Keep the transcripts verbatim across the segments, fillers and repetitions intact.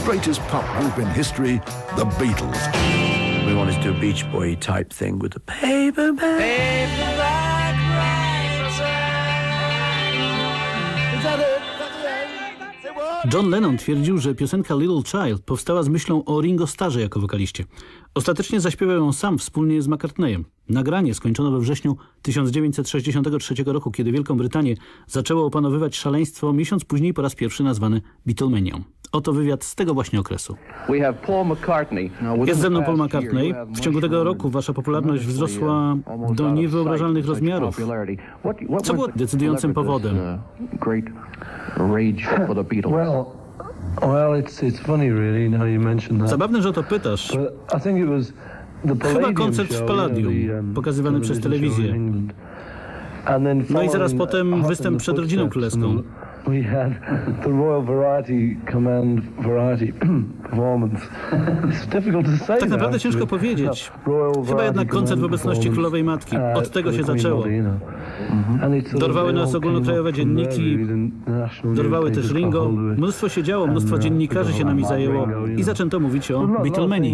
greatest pop group in history, the Beatles. We wanted to do a Beach Boy type thing with the paperback. Paperback Is that it? John Lennon twierdził, że piosenka Little Child powstała z myślą o Ringo Starrze jako wokaliście. Ostatecznie zaśpiewał ją sam wspólnie z McCartneyem. Nagranie skończono we wrześniu tysiąc dziewięćset sześćdziesiątego trzeciego roku, kiedy Wielką Brytanię zaczęło opanowywać szaleństwo, miesiąc później po raz pierwszy nazwane Beatlemanią. Oto wywiad z tego właśnie okresu. Jest ze mną Paul McCartney. W ciągu tego roku wasza popularność wzrosła do niewyobrażalnych rozmiarów. Co było decydującym powodem? Zabawne, że o to pytasz. Chyba koncert w Palladium, pokazywany przez telewizję. No i zaraz potem występ przed rodziną królewską. We had the Royal Variety Command Variety performance. It's difficult to say. Tak naprawdę ciężko powiedzieć. Chyba jednak koncert w obecności Królowej Matki. Od tego się zaczęło. Dorwały nas ogólnokrajowe dzienniki, dorwały też Ringo. Mnóstwo się działo, mnóstwo dziennikarzy się nami zajęło i zaczęto mówić o Beatlemanii.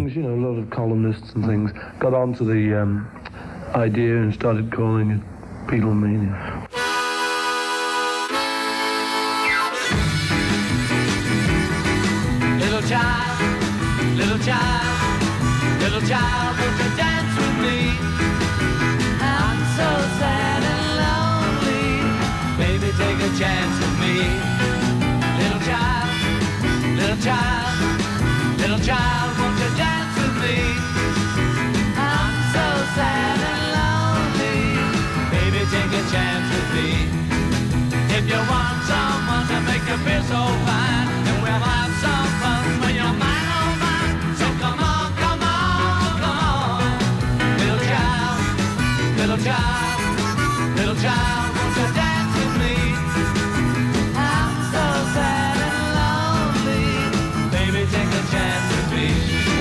Little child, little child, little child, won't you dance with me? I'm so sad and lonely, baby, take a chance with me. Little child, little child, little child, won't you dance with me? I'm so sad and lonely, baby, take a chance with me. If you want someone to make you feel so fine, then we'll have some fun when you're mine, oh mine. So come on, come on, come on. Little child, little child, little child, won't you dance with me? I'm so sad and lonely, baby, take a chance with me.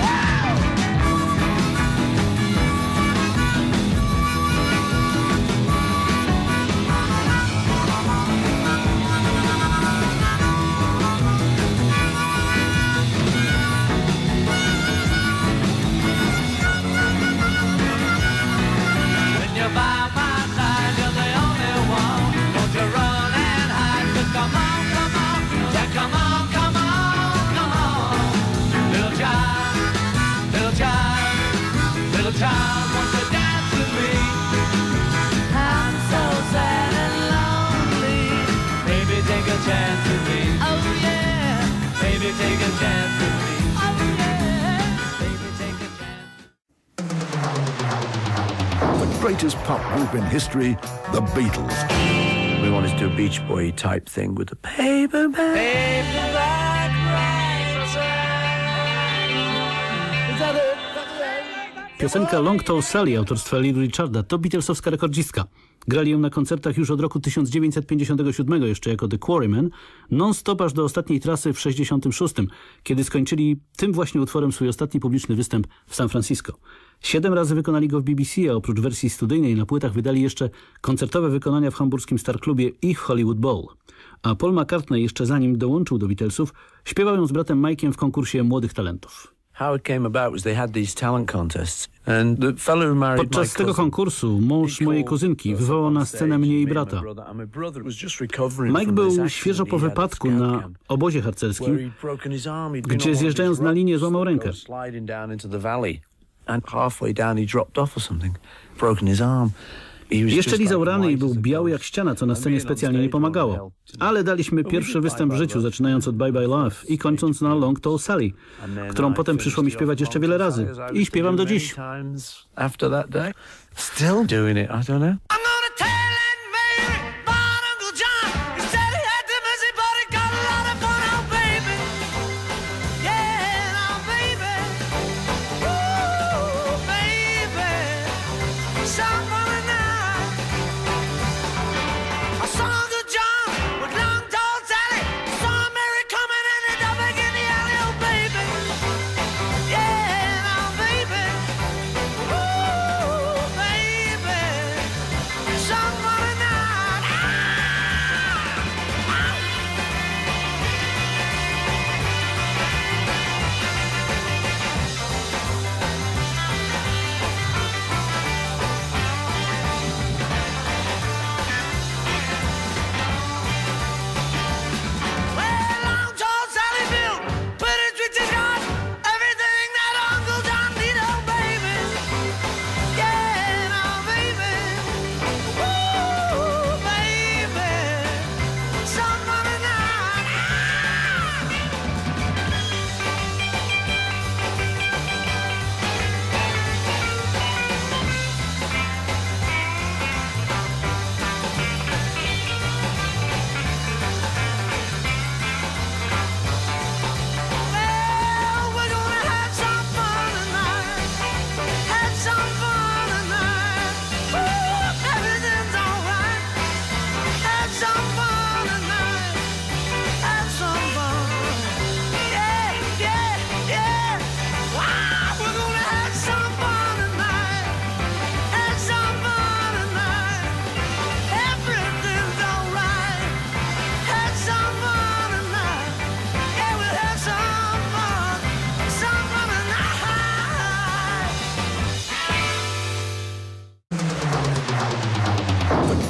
By my side, you're the only one. Don't you run and hide, 'cause come on, come on, yeah, come on, come on, come on. Little child, little child, little child, won't you dance with me? I'm so sad and lonely. Baby, take a chance with me. Oh yeah. Baby, take a chance with me. Oh yeah. Baby, take a chance. Greatest pop group in history, the Beatles. We wanted to do a Beach Boy type thing with the paperback. Paperback Is that it? Piosenka Long Tall Sally autorstwa Little Richarda to beatlesowska rekordzistka. Grali ją na koncertach już od roku tysiąc dziewięćset pięćdziesiątego siódmego jeszcze jako The Quarrymen, non-stop aż do ostatniej trasy w sześćdziesiątym szóstym, kiedy skończyli tym właśnie utworem swój ostatni publiczny występ w San Francisco. Siedem razy wykonali go w B B C, a oprócz wersji studyjnej na płytach wydali jeszcze koncertowe wykonania w hamburskim Star Clubie i w Hollywood Bowl. A Paul McCartney jeszcze zanim dołączył do Beatlesów, śpiewał ją z bratem Mike'iem w konkursie młodych talentów. Podczas tego konkursu mąż mojej kuzynki wywołał na scenę mnie i brata. Mike był świeżo po wypadku na obozie harcerskim, gdzie zjeżdżając na linię złamał rękę. Jeszcze lizał rany i był biały jak ściana, co na scenie specjalnie nie pomagało. Ale daliśmy pierwszy występ w życiu, zaczynając od Bye Bye Love i kończąc na Long Tall Sally, którą potem przyszło mi śpiewać jeszcze wiele razy. I śpiewam do dziś.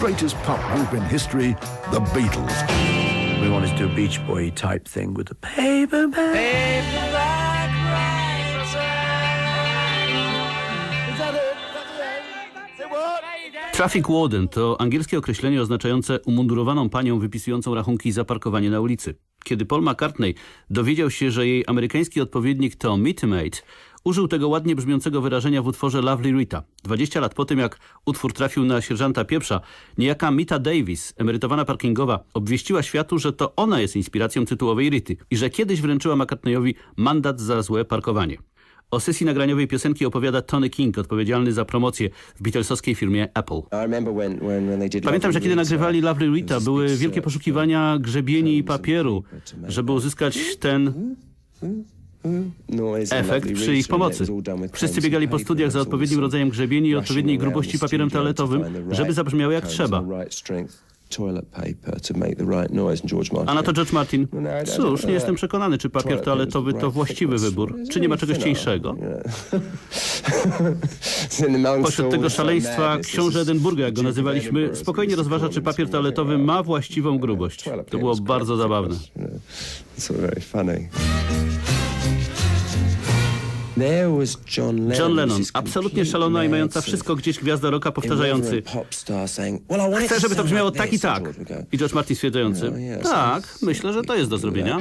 greatest pop group in history, the Beatles. We wanted to do a Beach Boy type thing with the paperback. Paperback writer. Is that it? Say what? Traffic warden to angielskie określenie oznaczające umundurowaną panią wypisującą rachunki za parkowanie na ulicy. Kiedy Paul McCartney dowiedział się, że jej amerykański odpowiednik to Meet Mate, użył tego ładnie brzmiącego wyrażenia w utworze Lovely Rita. dwadzieścia lat po tym, jak utwór trafił na sierżanta pieprza, niejaka Mita Davis, emerytowana parkingowa, obwieściła światu, że to ona jest inspiracją tytułowej Rity i że kiedyś wręczyła McCartneyowi mandat za złe parkowanie. O sesji nagraniowej piosenki opowiada Tony King, odpowiedzialny za promocję w beatlesowskiej firmie Apple. Pamiętam, że kiedy nagrywali Lovely Rita, były wielkie poszukiwania grzebieni i papieru, żeby uzyskać ten efekt przy ich pomocy. Wszyscy biegali po studiach za odpowiednim rodzajem grzebieni i odpowiedniej grubości papierem toaletowym, żeby zabrzmiało jak trzeba. A na to George Martin: cóż, nie jestem przekonany, czy papier toaletowy to właściwy wybór, czy nie ma czegoś cieńszego. Pośród tego szaleństwa książę Edynburga, jak go nazywaliśmy, spokojnie rozważa, czy papier toaletowy ma właściwą grubość. To było bardzo zabawne. John Lennon, absolutnie szalona i mająca wszystko gdzieś gwiazda rocka, powtarzający: chcę, żeby to brzmiało tak i tak. I George Martin stwierdzający: tak, myślę, że to jest do zrobienia.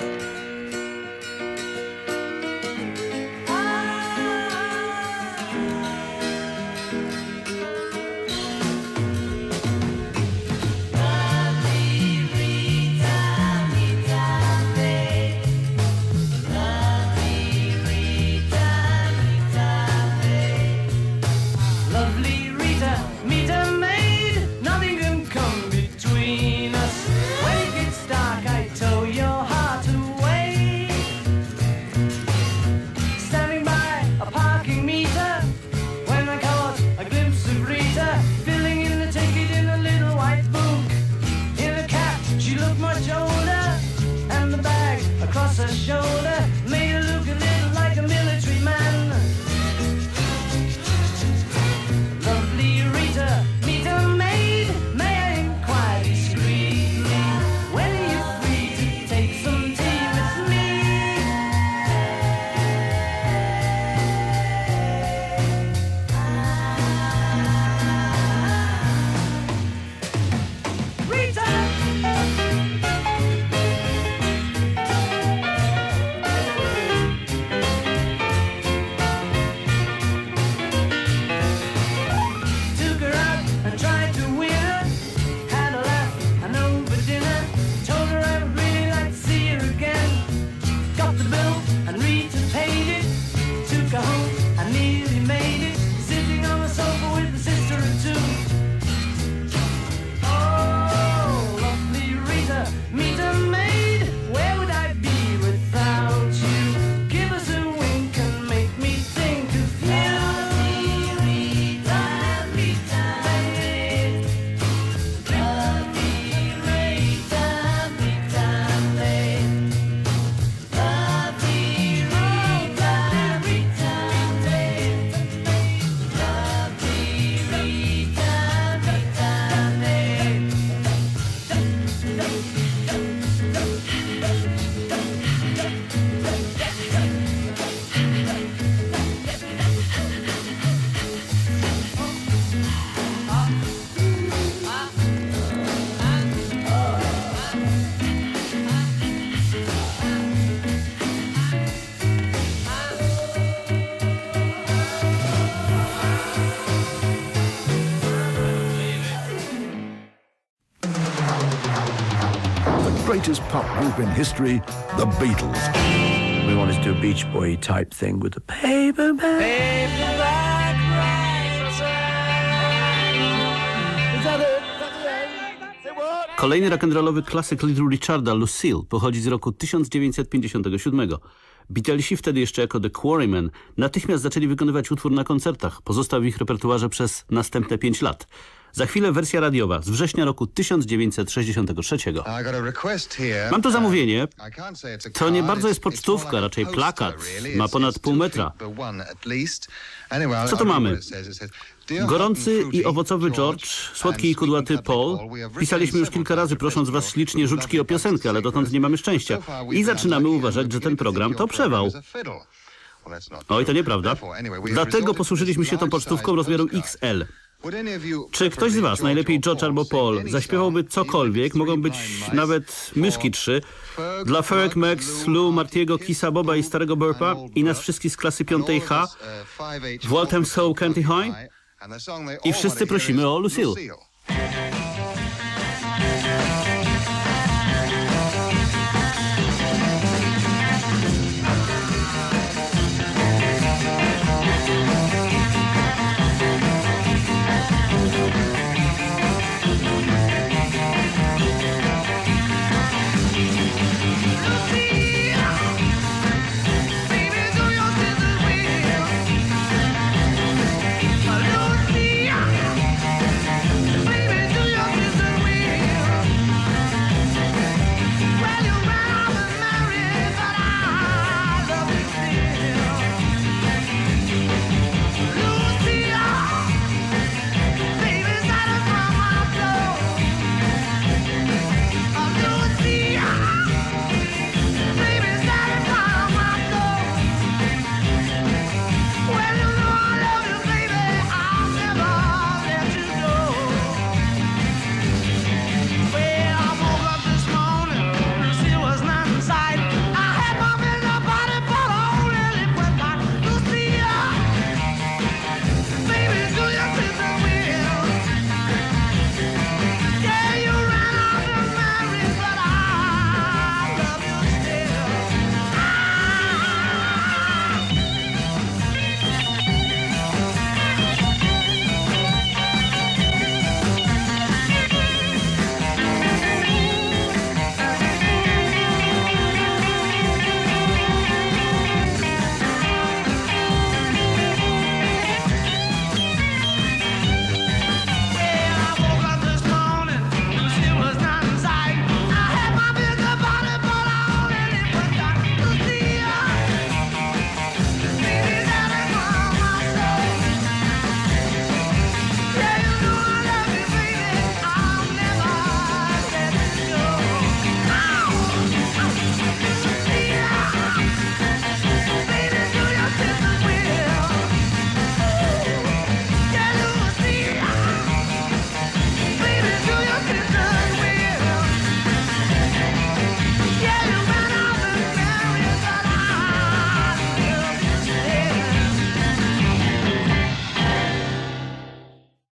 Greatest pop group in history, the Beatles. We wanted to do a Beach Boy type thing with the paperback. Paperback writer. Is that it? Say what? Kolejny rock'n'rollowy klasyk Little Richarda, Lucille, pochodzi z roku tysiąc dziewięćset pięćdziesiątego siódmego. Beatlesi, wtedy jeszcze jako The Quarrymen, natychmiast zaczęli wykonywać utwór na koncertach. Pozostał w ich repertuarze przez następne pięć lat. Za chwilę wersja radiowa z września roku tysiąc dziewięćset sześćdziesiątego trzeciego. Mam tu zamówienie. To nie bardzo jest pocztówka, raczej plakat. Ma ponad pół metra. Co to mamy? Gorący i owocowy George, słodki i kudłaty Paul. Pisaliśmy już kilka razy, prosząc was ślicznie, żuczki, o piosenkę, ale dotąd nie mamy szczęścia. I zaczynamy uważać, że ten program to przewał. Oj, to nieprawda. Dlatego posłużyliśmy się tą pocztówką rozmiaru X L. Czy ktoś z was, najlepiej George albo Paul, zaśpiewałby cokolwiek, mogą być nawet myszki trzy, dla Ferg, Max, Lou, Martiego, Kisa, Boba i starego Burpa i nas wszystkich z klasy piątej H w Waltham Soul County High? I wszyscy prosimy o Lucille.